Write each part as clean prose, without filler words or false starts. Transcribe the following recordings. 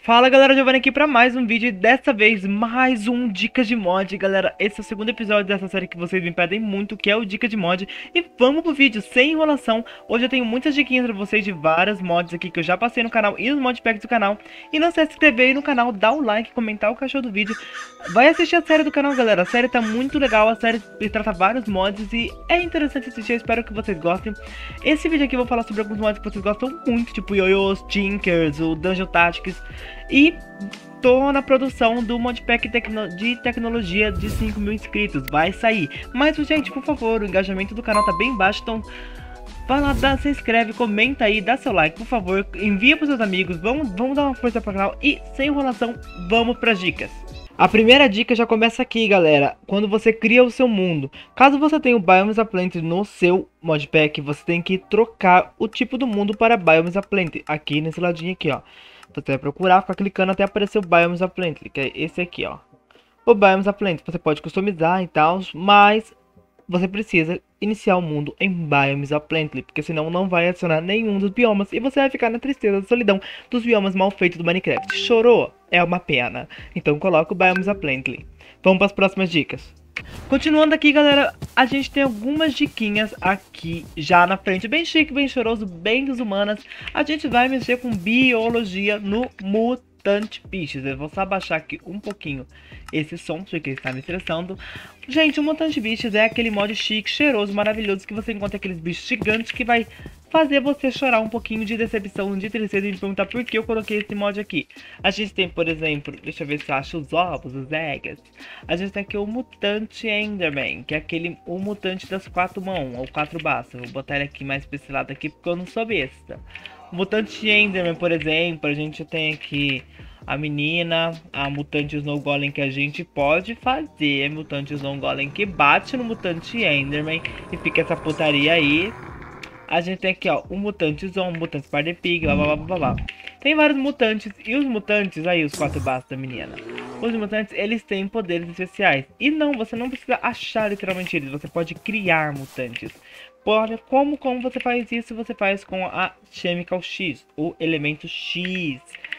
Fala galera, Giovanni aqui pra mais um vídeo e dessa vez mais um Dicas de Mod. Galera, esse é o segundo episódio dessa série que vocês me pedem muito, que é o Dica de Mod. E vamos pro vídeo, sem enrolação. Hoje eu tenho muitas diquinhas pra vocês de várias mods aqui que eu já passei no canal e nos modpacks do canal. E não se esquece de se inscrever aí no canal, dar o like, comentar o cachorro do vídeo. Vai assistir a série do canal, galera, a série tá muito legal, a série trata vários mods e é interessante assistir, eu espero que vocês gostem. Esse vídeo aqui eu vou falar sobre alguns mods que vocês gostam muito, tipo Yoyos, Tinkers, o Dungeon Tactics. E tô na produção do modpack de tecnologia de 5.000 inscritos, vai sair. Mas, gente, por favor, o engajamento do canal tá bem baixo, então vai lá, se inscreve, comenta aí, dá seu like, por favor, envia pros seus amigos, vamos dar uma força pro canal e, sem enrolação, vamos pras dicas. A primeira dica já começa aqui, galera, quando você cria o seu mundo. Caso você tenha o Biomes Aplenty no seu modpack, você tem que trocar o tipo do mundo para Biomes Aplenty, aqui nesse ladinho aqui, ó. Você vai procurar, ficar clicando até aparecer o Biomes Aplenty, que é esse aqui, ó. O Biomes Aplenty você pode customizar e tal, mas você precisa iniciar o mundo em Biomes Aplenty, porque senão não vai adicionar nenhum dos biomas e você vai ficar na tristeza da solidão dos biomas mal feitos do Minecraft. Chorou? É uma pena. Então coloca o Biomes Aplenty. Vamos para as próximas dicas. Continuando aqui, galera, a gente tem algumas diquinhas aqui já na frente, bem chique, bem choroso, bem desumanas. A gente vai mexer com biologia no Mutant Bichos. Eu vou só abaixar aqui um pouquinho esse som, porque ele está me estressando. Gente, o Mutant Bichos é aquele mod chique, cheiroso, maravilhoso, que você encontra aqueles bichos gigantes que vai fazer você chorar um pouquinho de decepção, de tristeza e me perguntar por que eu coloquei esse mod aqui. A gente tem, por exemplo, deixa eu ver se eu acho os ovos, os eggs. A gente tem aqui o Mutante Enderman, que é o mutante das 4 mãos, ou 4 braços. Vou botar ele aqui mais pra esse lado aqui, porque eu não sou besta. O Mutante Enderman, por exemplo, a gente tem aqui a menina, a Mutante Snow Golem que a gente pode fazer. Mutante Snow Golem que bate no Mutante Enderman e fica essa putaria aí. A gente tem aqui, ó, o Mutante Zombie, Mutante Spider Pig, blá blá blá blá blá. Tem vários mutantes, e os mutantes, aí os 4 braços da menina. Os mutantes, eles têm poderes especiais. E não, você não precisa achar literalmente eles, você pode criar mutantes. Olha, como você faz isso? Você faz com a Chemical X, o elemento X.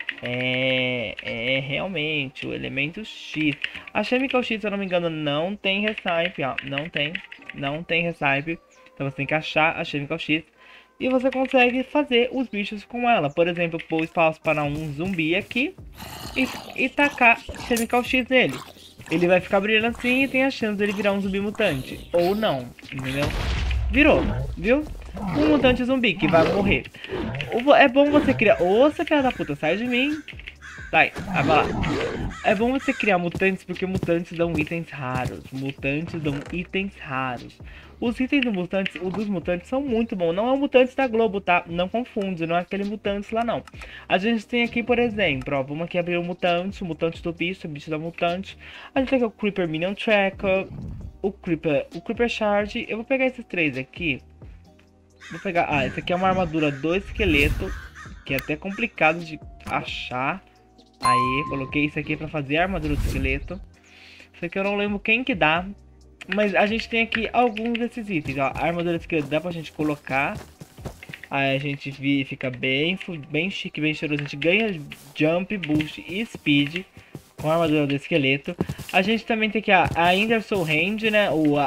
Realmente, o elemento X. A Chemical X, se eu não me engano, não tem recipe, ó, não tem recipe. Então você tem que achar a Chemical X e você consegue fazer os bichos com ela. Por exemplo, pôr espaço para um zumbi aqui e tacar Chemical X nele. Ele vai ficar brilhando assim e tem a chance dele virar um zumbi mutante. Ou não, entendeu? Virou, viu? Um mutante zumbi que vai morrer. É bom você criar... Ô, você filha da puta, sai de mim. Sai, vai lá. É bom você criar mutantes porque mutantes dão itens raros. Mutantes dão itens raros. Os itens dos mutantes são muito bons. Não é o mutantes da Globo, tá? Não confunde, não é aquele mutantes lá não. A gente tem aqui, por exemplo, ó, vamos aqui abrir o mutante do bicho, o bicho da mutante. A gente tem aqui o Creeper Minion Tracker, o Creeper Charge. Eu vou pegar esses três aqui. Vou pegar, esse aqui é uma armadura do esqueleto, que é até complicado de achar. Aí, coloquei isso aqui pra fazer a armadura do esqueleto. Isso aqui eu não lembro quem que dá. Mas a gente tem aqui alguns desses itens, ó. A armadura do esqueleto dá pra gente colocar. Aí a gente fica bem chique, bem cheiroso. A gente ganha jump, boost e speed com a armadura do esqueleto. A gente também tem aqui a Endersoul Hand, né?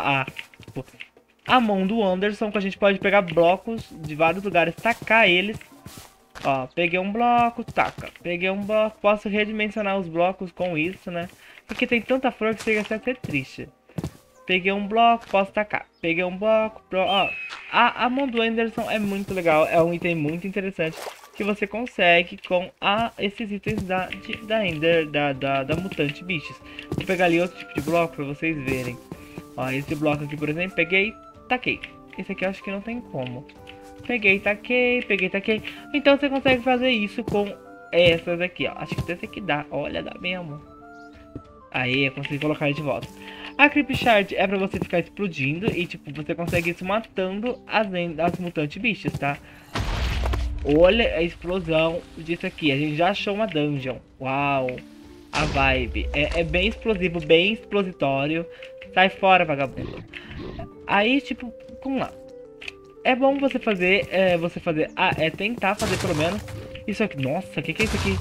A mão do Anderson, que a gente pode pegar blocos de vários lugares, tacar eles. Ó, peguei um bloco, taca. Peguei um bloco, posso redimensionar os blocos com isso, né? Porque tem tanta flor que chega a ser triste. Peguei um bloco, posso tacar. Peguei um bloco, ó. A mão do Anderson é muito legal, é um item muito interessante que você consegue com esses itens da Mutante Bichos. Vou pegar ali outro tipo de bloco pra vocês verem. Ó, esse bloco aqui, por exemplo, peguei, taquei. Esse aqui eu acho que não tem como. Peguei, taquei. Então você consegue fazer isso com essas aqui, ó. Acho que esse aqui dá. Olha, dá mesmo. Aí, eu consegui colocar ele de volta. A Creep Shard é pra você ficar explodindo e, tipo, você consegue isso matando as mutantes bichas, tá? Olha a explosão disso aqui. A gente já achou uma dungeon. Uau. A vibe. É bem explosivo, bem explositório. Sai fora, vagabundo. Aí, tipo, vamos lá. É bom você fazer, tentar fazer pelo menos isso aqui. Nossa, o que é isso aqui?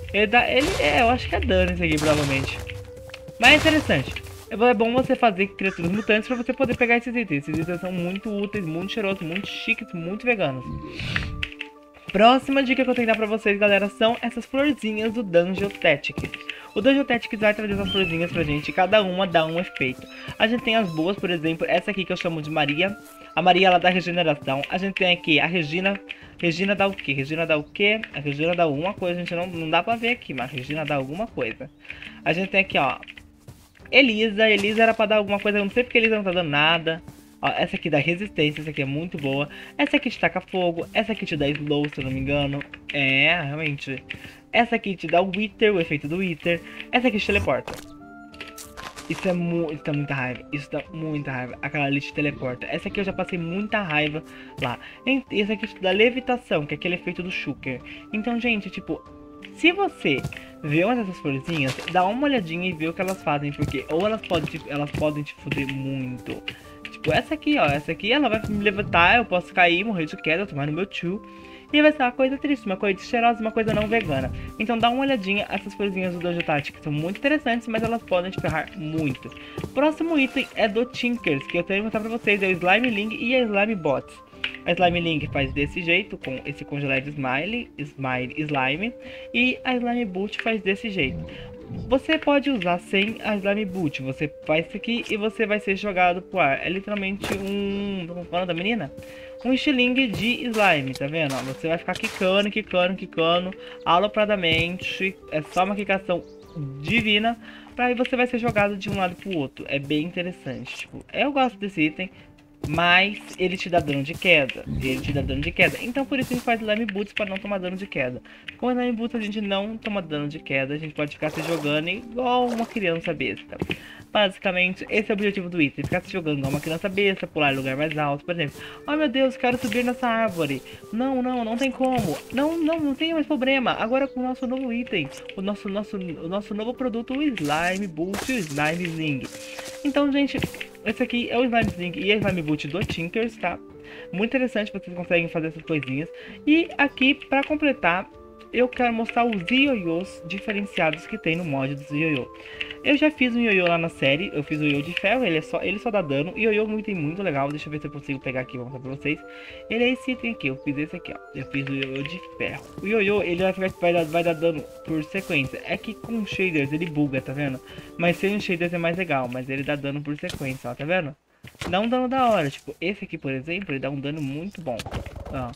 Eu acho que é dano isso aqui, provavelmente. Mas é interessante. É bom você fazer criaturas mutantes pra você poder pegar esses itens. Esses itens são muito úteis, muito cheirosos, muito chiques, muito veganos. Próxima dica que eu tenho que dar pra vocês, galera, são essas florzinhas do Dungeon Tactics. O Dungeon Tactics vai trazer essas florzinhas pra gente, cada uma dá um efeito. A gente tem as boas, por exemplo, essa aqui que eu chamo de Maria. A Maria, ela dá regeneração. A gente tem aqui a Regina. Regina dá o quê? Regina dá o quê? A Regina dá alguma coisa, a gente não dá pra ver aqui, mas a Regina dá alguma coisa. A gente tem aqui, ó, Elisa. Elisa era pra dar alguma coisa, eu não sei porque Elisa não tá dando nada. Ó, essa aqui dá resistência, essa aqui é muito boa. Essa aqui te taca fogo, essa aqui te dá slow, se eu não me engano. É, realmente. Essa aqui te dá o Wither, o efeito do Wither. Essa aqui te teleporta. Isso dá muita raiva, isso dá muita raiva. Aquela ali te teleporta. Essa aqui eu já passei muita raiva lá. Essa aqui te dá levitação, que é aquele efeito do Shulker. Então, gente, tipo, se você vê uma dessas florzinhas, dá uma olhadinha e vê o que elas fazem, porque ou elas podem te foder muito. Tipo, essa aqui, ó, essa aqui ela vai me levantar, eu posso cair, morrer de queda, tomar no meu tio. E vai ser uma coisa triste, uma coisa cheirosa, uma coisa não vegana. Então dá uma olhadinha, essas florzinhas do Dungeon Tactics são muito interessantes, mas elas podem te ferrar muito. Próximo item é do Tinkers, que eu tenho que mostrar pra vocês, é o Slime Ling e a Slime Bots. A Slime Ling faz desse jeito, com esse congelado Slime, e a Slime Boot faz desse jeito. Você pode usar sem a Slime Boot, você faz isso aqui e você vai ser jogado pro ar. É literalmente como fala da menina? Um estilingue de slime, tá vendo? Ó, você vai ficar quicando, alopradamente, é só uma quicação divina, pra aí você vai ser jogado de um lado pro outro. É bem interessante, tipo, eu gosto desse item, mas ele te dá dano de queda. Então por isso a gente faz Slime Boots para não tomar dano de queda. Com Slime Boots a gente não toma dano de queda. A gente pode ficar se jogando igual uma criança besta. Basicamente, esse é o objetivo do item. Ficar se jogando igual uma criança besta, pular em lugar mais alto. Por exemplo, oh meu Deus, quero subir nessa árvore. Não tem como. Não tem mais problema. Agora com o nosso novo item, o nosso novo produto, o Slime Boot e o Slime Sling. Então, gente, esse aqui é o Slime Sling e a Slime Boot do Tinkers, tá? Muito interessante, vocês conseguem fazer essas coisinhas. E aqui, pra completar, eu quero mostrar os ioiôs diferenciados que tem no mod dos ioiô. Eu já fiz um ioiô lá na série, eu fiz o ioiô de ferro, ele só dá dano. E o ioiô muito, muito legal, deixa eu ver se eu consigo pegar aqui, vou mostrar pra vocês. Ele é esse item aqui, eu fiz esse aqui, ó. Eu fiz o ioiô de ferro. O ioiô, ele vai dar dano por sequência. É que com shaders ele buga, tá vendo? Mas sem shaders é mais legal, mas ele dá dano por sequência, ó, tá vendo? Dá um dano da hora, tipo, esse aqui, por exemplo, ele dá um dano muito bom, ó.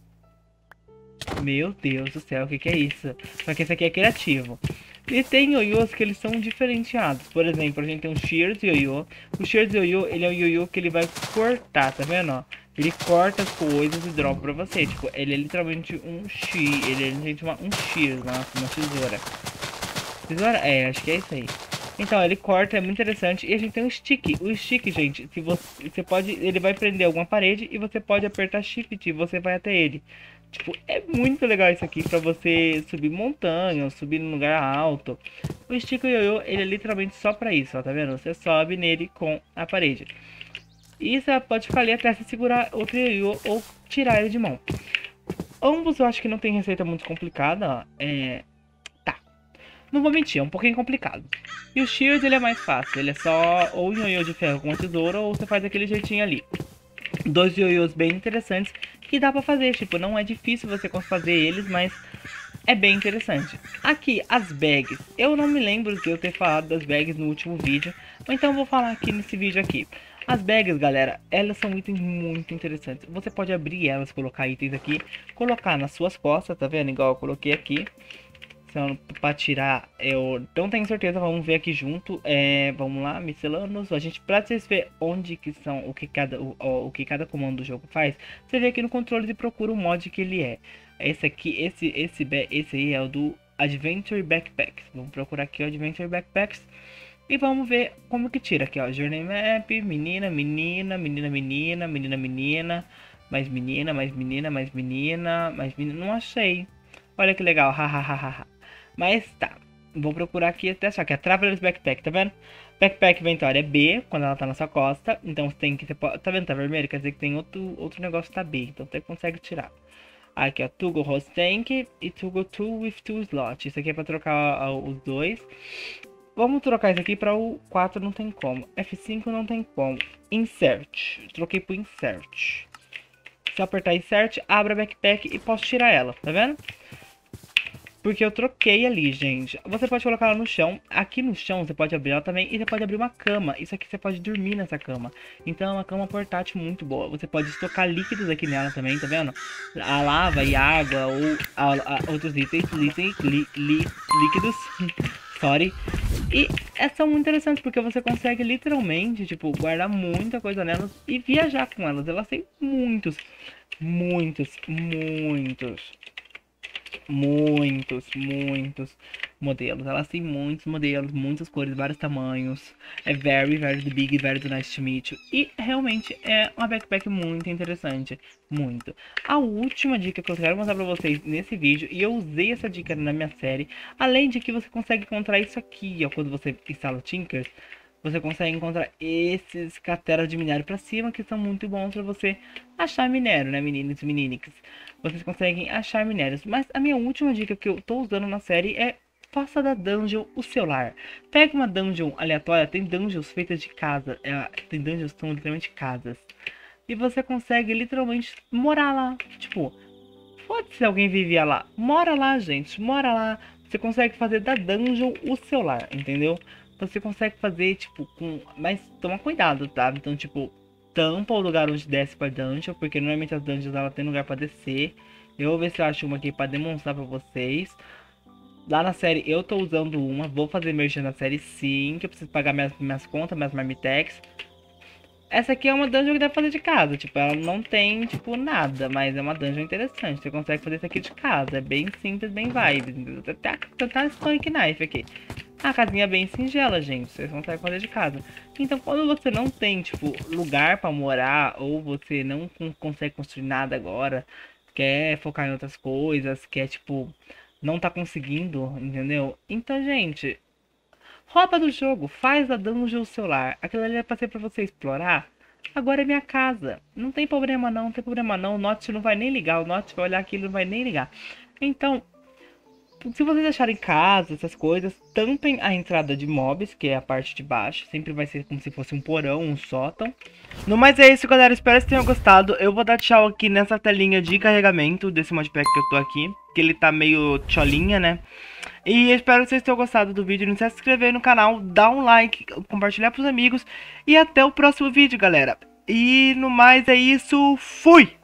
Meu Deus do céu, o que é isso? Só que esse aqui é criativo. E tem ioiôs que eles são diferenciados. Por exemplo, a gente tem um Shears ioiô. O Shears ioiô, ele é um ioiô que ele vai cortar, tá vendo, ó? Ele corta as coisas e dropa pra você. Tipo, ele é literalmente um shear. Ele é literalmente um shears, uma tesoura. Tesoura? É, acho que é isso aí. Então, ele corta, é muito interessante. E a gente tem um stick. O stick, gente, se você pode... Ele vai prender alguma parede e você pode apertar shift e você vai até ele. Tipo, é muito legal isso aqui pra você subir montanha, ou subir num lugar alto. O stick ioiô, ele é literalmente só pra isso, ó, tá vendo? Você sobe nele com a parede. E você pode ficar ali até se segurar outro ioiô ou tirar ele de mão. Ambos eu acho que não tem receita muito complicada, ó. Não vou mentir, é um pouquinho complicado. E o Shears, ele é mais fácil. Ele é só ou um ioiô de ferro com uma tesoura, ou você faz aquele jeitinho ali. Dois ioiôs bem interessantes que dá pra fazer. Tipo, não é difícil você fazer eles, mas é bem interessante. Aqui, as bags. Eu não me lembro de eu ter falado das bags no último vídeo, então vou falar aqui nesse vídeo aqui. As bags, galera, elas são itens muito interessantes. Você pode abrir elas, colocar itens aqui, colocar nas suas costas, tá vendo? Igual eu coloquei aqui. Pra tirar, eu não tenho certeza, vamos ver aqui junto. Vamos lá, miscelâneos. A gente, pra vocês verem onde que são, o que cada comando do jogo faz, você vê aqui no controle e procura o mod que ele é. Esse aqui, esse aí é o do Adventure Backpacks. Vamos procurar aqui o Adventure Backpacks e vamos ver como que tira aqui, ó. Journey Map, menina, mais menina, não achei. Olha que legal, hahaha. Mas tá, vou procurar aqui até achar que é Traveler's Backpack, tá vendo? Backpack Inventory é B, quando ela tá na sua costa. Então você tem que, tá vendo, tá vermelho? Quer dizer que tem outro negócio que tá B, então você consegue tirar. Aqui, ó, Toggle Host Tank e Toggle Tool with Two Slot. Isso aqui é pra trocar os dois. Vamos trocar isso aqui para o 4, não tem como. F5 não tem como. Insert. Troquei por Insert. Se eu apertar Insert, abre a backpack e posso tirar ela, tá vendo? Porque eu troquei ali, gente. Você pode colocar ela no chão. Aqui no chão você pode abrir ela também. E você pode abrir uma cama. Isso aqui você pode dormir nessa cama. Então é uma cama portátil muito boa. Você pode estocar líquidos aqui nela também, tá vendo? A lava e água ou outros itens líquidos. Sorry. E são muito interessantes porque você consegue literalmente, tipo, guardar muita coisa nelas e viajar com elas. Elas têm muitos modelos. Elas têm muitos modelos, muitas cores, vários tamanhos. É very big, very nice to meet you. E realmente é uma backpack muito interessante. Muito. A última dica que eu quero mostrar pra vocês nesse vídeo, e eu usei essa dica na minha série, além de que você consegue encontrar isso aqui, ó, quando você instala o Tinker. Você consegue encontrar esses crateras de minério pra cima, que são muito bons pra você achar minério, né, meninos e meniniques? Vocês conseguem achar minérios. Mas a minha última dica que eu tô usando na série é: faça da dungeon o seu lar. Pega uma dungeon aleatória, tem dungeons feitas de casa, tem dungeons que são literalmente casas. E você consegue literalmente morar lá. Tipo, pode ser alguém vivia lá. Mora lá, gente, mora lá. Você consegue fazer da dungeon o seu lar, entendeu? Você consegue fazer, tipo, mas toma cuidado, tá? Então, tipo, tampa o lugar onde desce pra dungeon, porque normalmente as dungeons ela tem lugar pra descer. Eu vou ver se eu acho uma aqui pra demonstrar pra vocês. Lá na série eu tô usando uma, vou fazer merchan na série sim, que eu preciso pagar minhas contas, minhas marmitex. Essa aqui é uma dungeon que dá pra fazer de casa, tipo, ela não tem, tipo, nada, mas é uma dungeon interessante. Você consegue fazer isso aqui de casa, é bem simples, bem vibes, entendeu? Tá Sonic Knife aqui. A casinha é bem singela, gente, vocês conseguem fazer de casa. Então, quando você não tem, tipo, lugar pra morar, ou você não consegue construir nada agora, quer focar em outras coisas, quer, tipo, não tá conseguindo, entendeu? Então, gente, rouba do jogo, faz a dungeon celular. Aquilo ali é pra ser pra você explorar. Agora é minha casa. Não tem problema não, não tem problema não. O Notch não vai nem ligar, o Notch vai olhar aquilo e não vai nem ligar. Então, se vocês acharem casa, essas coisas, tampem a entrada de mobs, que é a parte de baixo. Sempre vai ser como se fosse um porão, um sótão. No mais é isso, galera. Espero que vocês tenham gostado. Eu vou dar tchau aqui nessa telinha de carregamento desse modpack que eu tô aqui. Que ele tá meio tcholinha, né? E espero que vocês tenham gostado do vídeo. Não esquece de se inscrever no canal, dar um like, compartilhar pros amigos. E até o próximo vídeo, galera. E no mais é isso. Fui!